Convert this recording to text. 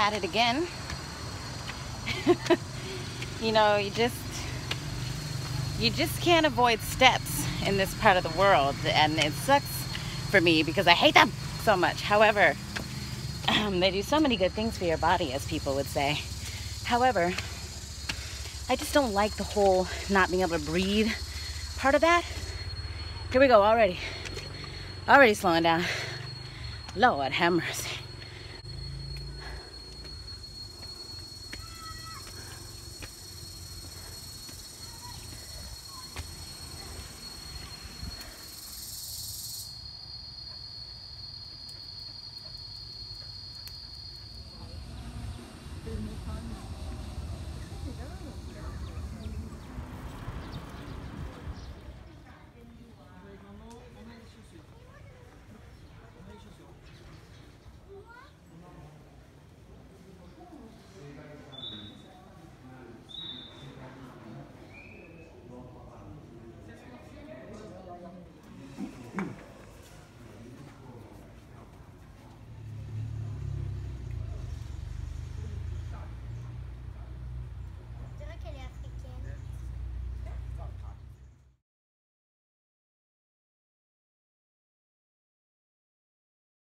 at it again. You know, you just can't avoid steps in this part of the world, and it sucks for me because I hate them so much. However, they do so many good things for your body, as people would say. However, I just don't like the whole not being able to breathe part of that. Here we go, already slowing down. Lord have mercy.